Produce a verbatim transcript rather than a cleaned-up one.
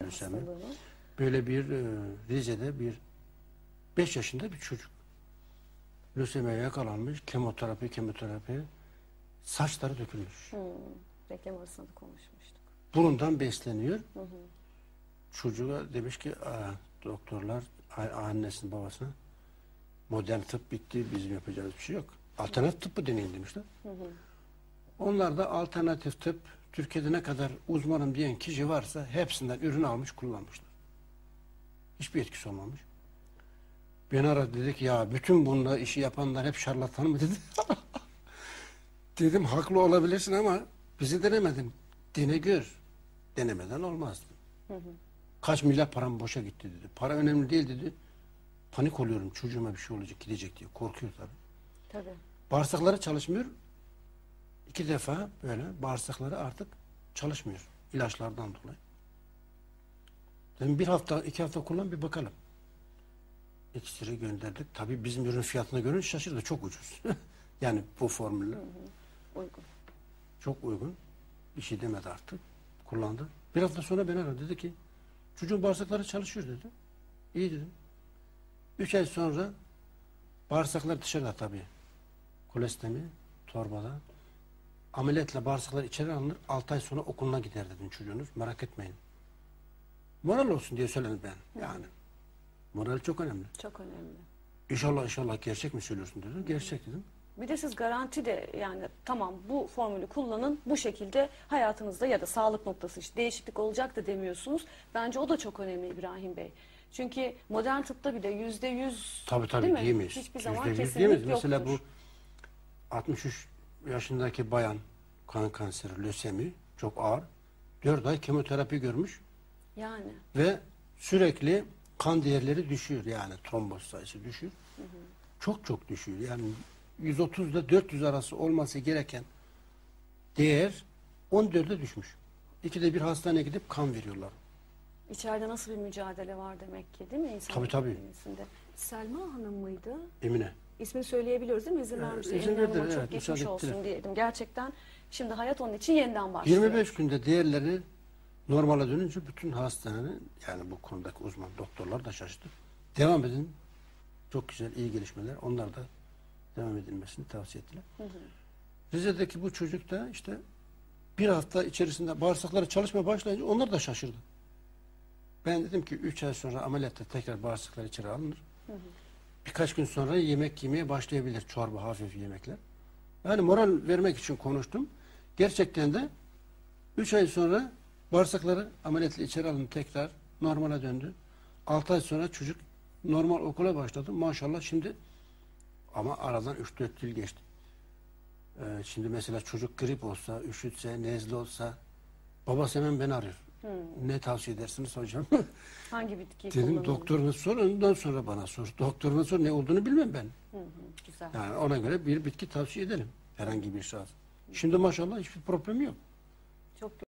lösemi. Böyle bir e, Rize'de bir beş yaşında bir çocuk lösemiye yakalanmış, kemoterapi kemoterapi saçları dökülmüş. Hmm, reklam arasında da konuşmuştuk. Burundan besleniyor. Hı hı. Çocuğa demiş ki doktorlar annesinin babasına modern tıp bitti, bizim yapacağımız bir şey yok. Alternatif tıbbı deneyin demişler. Hı hı. Onlar da alternatif tıp Türkiye'de ne kadar uzmanım diyen kişi varsa hepsinden ürün almış kullanmışlar. Hiçbir etkisi olmamış. Beni aradı, dedi ki ya bütün bununla işi yapanlar hep şarlatan mı dedi. Dedim haklı olabilirsin ama bizi denemedin. Dene gör. Denemeden olmaz. Hı hı. Kaç milyar param boşa gitti dedi. Para önemli değil dedi. Panik oluyorum, çocuğuma bir şey olacak, gidecek diye. Korkuyor tabii. Tabii. Bağırsakları çalışmıyor. İki defa böyle bağırsakları artık çalışmıyor. İlaçlardan dolayı. Dedim bir hafta, iki hafta kullan bir bakalım. İkisini gönderdik. Tabii bizim ürün fiyatına göre şaşırdı. Çok ucuz. Yani bu formülle. Uygun. Çok uygun. Bir şey demedi artık. Kullandı. Bir hafta sonra beni aradı. Dedi ki çocuğun bağırsakları çalışıyor dedi. İyi dedim. Üç ay sonra bağırsaklar dışarıda tabii. Kolestemi, torbada. Ameliyatla bağırsaklar içeri alınır. Altı ay sonra okuluna gider dedim çocuğunuz. Merak etmeyin. Moral olsun diye söyledim ben. Yani. Moral çok önemli. Çok önemli. İnşallah inşallah gerçek mi söylüyorsun dedim. Gerçek dedim. Bir de siz garanti de yani tamam bu formülü kullanın bu şekilde hayatınızda ya da sağlık noktası işte değişiklik olacak da demiyorsunuz. Bence o da çok önemli İbrahim Bey. Çünkü modern tıpta bile yüzde yüz tabii, tabii, değil mi? diyemeyiz. Hiçbir zaman yüzde yüz kesinlik diyemeyiz. yoktur. Mesela bu altmış üç yaşındaki bayan kan kanseri, lösemi çok ağır. dört ay kemoterapi görmüş. Yani. Ve sürekli kan değerleri düşüyor. Yani tromboz sayısı düşüyor. Hı hı. Çok çok düşüyor. Yani yüz otuz ile dört yüz arası olması gereken değer on dörde düşmüş. İkide bir hastaneye gidip kan veriyorlar. İçeride nasıl bir mücadele var demek ki değil mi? İnsan tabii tabii. Kendisinde. Selma Hanım mıydı? Emine. İsmini söyleyebiliyoruz değil mi? İzin Ee, vermişler. izin Emine Hanım'a verdi, çok evet, geçmiş müsaade olsun ettiler. diyelim. Gerçekten şimdi hayat onun için yeniden başlıyor. yirmi beş günde değerleri normale dönünce bütün hastanenin yani bu konudaki uzman doktorlar da şaştı. Devam edin. Çok güzel, iyi gelişmeler. Onlar da devam edilmesini tavsiye ettiler. Hı hı. Rize'deki bu çocuk da işte bir hafta içerisinde bağırsakları çalışmaya başlayınca onlar da şaşırdı. Ben dedim ki üç ay sonra ameliyatta tekrar bağırsaklar içeri alınır. Hı hı. Birkaç gün sonra yemek yemeye başlayabilir. Çorba, hafif yemekler. Yani moral vermek için konuştum. Gerçekten de üç ay sonra bağırsakları ameliyatla içeri alındı, tekrar normale döndü. altı ay sonra çocuk normal okula başladı. Maşallah şimdi ama aradan üç dört yıl geçti. Ee, şimdi mesela çocuk grip olsa, üşütse, nezle olsa babası hemen beni arıyor. Hmm. Ne tavsiye edersiniz hocam? Hangi bitkiyi dedim kullanalım? doktoruna sor, ondan sonra bana sor. Doktoruna sor, ne olduğunu bilmem ben. Hı hı, güzel. Yani ona göre bir bitki tavsiye edelim. Herhangi bir şahıs. Şimdi maşallah hiçbir problem yok. Çok